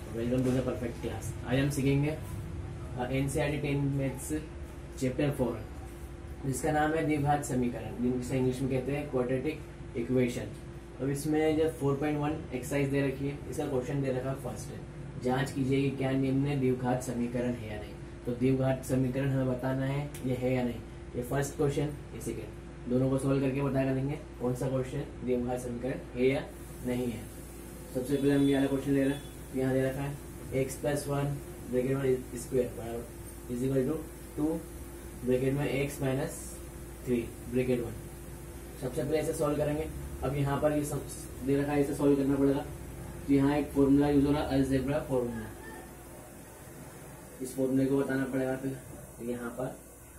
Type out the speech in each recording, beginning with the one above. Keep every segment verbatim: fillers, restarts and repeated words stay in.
Welcome to the perfect class. आज हम सीखेंगे NCERT ten maths chapter four, जिसका नाम है द्विघात समीकरण, जिसे इंग्लिश में कहते हैं क्वाड्रेटिक इक्वेशन। अब इसमें जो फोर पॉइंट वन एक्सरसाइज दे रखी है, इसका क्वेश्चन दे रखा है फर्स्ट है, जांच कीजिए कि क्या निम्न द्विघात समीकरण है या नहीं। तो द्विघात समीकरण हमें बताना है ये है या नहीं। ये फर्स्ट क्वेश्चन, ये सेकेंड, दोनों को सोल्व करके पता करेंगे कौन सा क्वेश्चन द्विघात समीकरण है या नहीं है। सबसे पहले हम ये वाला क्वेश्चन ले रहे हैं, यहाँ दे रखा है एक्स प्लस वन ब्रैकेट में स्क्वायर बराबर is equal to two bracket में x minus three bracket one. सबसे पहले ऐसे सॉल्व करेंगे। अब यहाँ पर ये सब दे रखा है, इसे सॉल्व करना पड़ेगा। तो यहाँ एक फॉर्मूला यूज हो रहा है, अलजेब्रा फॉर्मूला। इस फॉर्मूले को बताना पड़ेगा। फिर यहाँ पर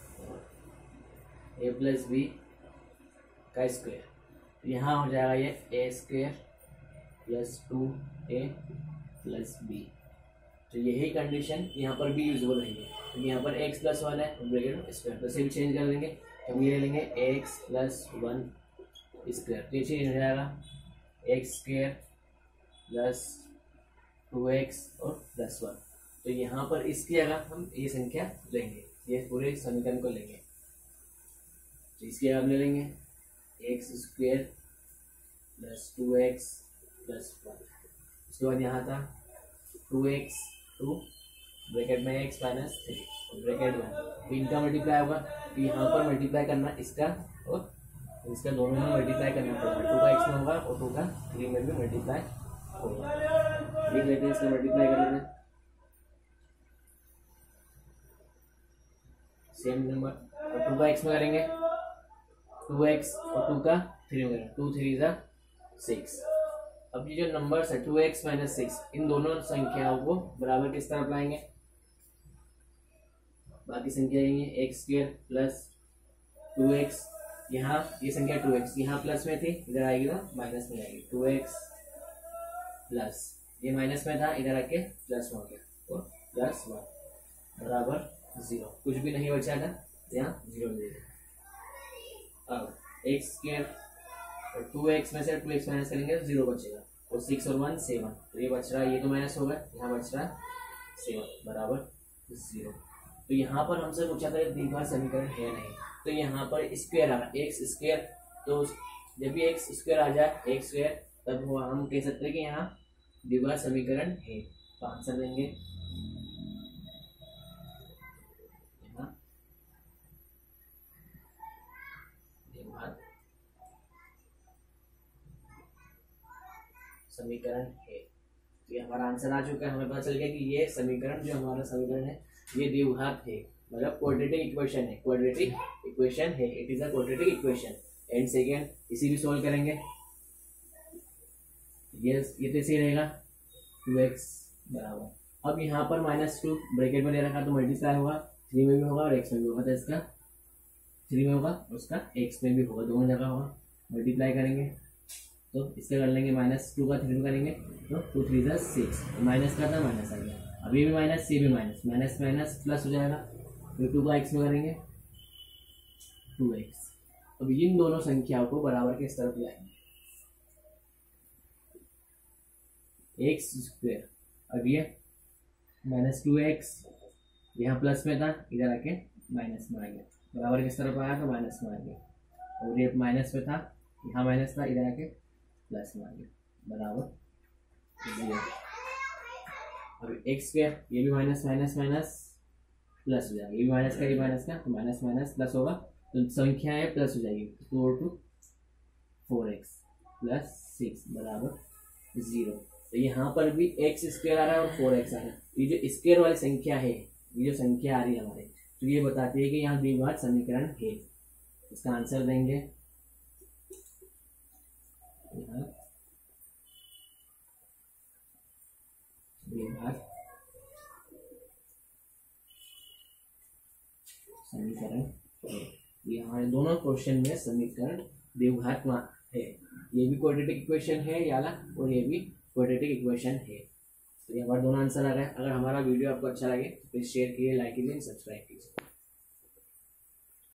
ए प्लस बी का स्क्वायर, यहाँ हो जाएगा ये A square plus two A plus B. तो यही कंडीशन यहाँ पर भी यूज हो रही है। तो यहाँ पर x प्लस वन है ब्रैकेट में स्क्वायर, तो इसे भी चेंज कर देंगे। हम ये ले लेंगे x प्लस वन स्क्वायर, तो ये चेंज हो जाएगा x square plus two x और प्लस वन। तो यहाँ पर इसकी जगह हम ये संख्या लेंगे, ये पूरे समीकरण को लेंगे। तो इसकी जगह हम ले लेंगे x square plus two x plus one. उसके बाद यहाँ था टू एक्स टू ब्रैकेट में x minus three bracket one. इनका मल्टीप्लाई होगा, तो यहाँ पर मल्टीप्लाई करना इसका और इसका दोनों में मल्टीप्लाई करना पड़ेगा। टू का एक्स में होगा और टू का थ्री में भी मल्टीप्लाई होगा। लिख लेते हैं, इसका मल्टीप्लाई कर लेते हैं सेम नंबर। और टू का एक्स में करेंगे टू एक्स और टू का थ्री में करेंगे, टू थ्री ज़ा सिक्स। अब ये जो नंबर है टू एक्स माइनस सिक्स, इन दोनों संख्याओं को बराबर किस तरफ लाएंगे, बाकी संख्या आएंगे x square plus two x. यहाँ ये संख्या टू एक्स यहाँ प्लस में थी, इधर आएगी ना माइनस में आएगी। टू एक्स प्लस ये माइनस में था, इधर आके प्लस में हो गया, तो प्लस वन बराबर जीरो। कुछ भी नहीं बचा था, यहाँ जीरो दे दिया। अब एक्स स्क्वायर टू एक्स में से टू एक्स माइनस करेंगे तो जीरो बचेगा, और सिक्स और वन सेवन, तो ये बच रहा है, ये तो माइनस होगा, यहाँ बच रहा है सेवन बराबर जीरो। तो यहाँ पर हमसे पूछा था द्विघात समीकरण है नहीं, तो यहाँ पर स्क्वायर आ रहा है एक्स स्क्वायर। तो जब भी एक्स स्क्वायर आ जाए एक्स स्क्वायर, तब वो हम कह सकते हैं कि यहाँ द्विघात समीकरण है। तो आंसर देंगे यहाँ द्विघात समीकरण है। तो ये हमारा आंसर आ चुका है। हमें पता चल गया कि ये समीकरण जो हमारा समीकरण है ये द्विघात है, मतलब क्वाड्रेटिक इक्वेशन है। क्वाड्रेटिक इक्वेशन है, it is a quadratic equation. And second इसी भी सोल्व करेंगे। ये ये तो इसे रहेगा टू एक्स बराबर। अब यहाँ पर माइनस टू ब्रैकेट में दे रखा, तो मल्टीप्लाई होगा, थ्री में भी होगा और एक्स में भी होगा। तो इसका थ्री में होगा, उसका एक्स में भी होगा, दोनों जगह होगा। मल्टीप्लाई करेंगे तो इससे कर लेंगे माइनस टू का थ्री में करेंगे तो टू थ्री ज़ा सिक्स, माइनस का था माइनस आ गया। अभी भी माइनस, ये भी माइनस, माइनस माइनस प्लस हो जाएगा। फिर टू का एक्स में करेंगे टू एक्स। अब इन दोनों संख्याओं को बराबर के इस तरफ लाएंगे, एक्स स्क्वायर। अब ये माइनस टू एक्स यहाँ प्लस में था, इधर आके माइनस में आ गया, बराबर किस तरफ आया तो माइनस में आ गया। और ये माइनस में था, यहाँ माइनस था, इधर आके प्लस में आ गया बराबर जीरो। अब एक्स स्क्वायर, ये भी माइनस माइनस माइनस प्लस हो जाएगा, ये भी माइनस का ये माइनस का, तो माइनस माइनस प्लस होगा, तो संख्या है प्लस हो जाएगी। Four two four x plus six बराबर जीरो। तो यहाँ पर भी एक्स स्क्वायर आ रहा है और फोर एक्स आ रहा है। ये जो स्क्वायर वाली संख्या है, ये जो संख्या आ रही है हमारे, तो ये बताती है कि यहाँ द्विघात समीकरण है। इसका आंसर देंगे यहाँ द्विघात समीकरण है। ये हमारे दोनों क्वेश्चन में समीकरण द्विघात है। ये भी क्वाड्रेटिक इक्वेशन है याला, और ये भी क्वाड्रेटिक इक्वेशन है। तो ये हमारे दोनों आंसर आ रहा है। अगर हमारा वीडियो आपको अच्छा लगे तो प्लीज शेयर कीजिए, लाइक कीजिए, सब्सक्राइब कीजिए।